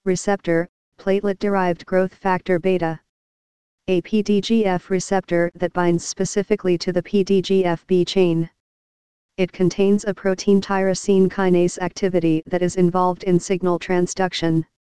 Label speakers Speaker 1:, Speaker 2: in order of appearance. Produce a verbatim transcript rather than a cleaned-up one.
Speaker 1: Receptor, platelet-derived growth factor beta. A P D G F receptor that binds specifically to the P D G F B chain. It contains a protein tyrosine kinase activity that is involved in signal transduction.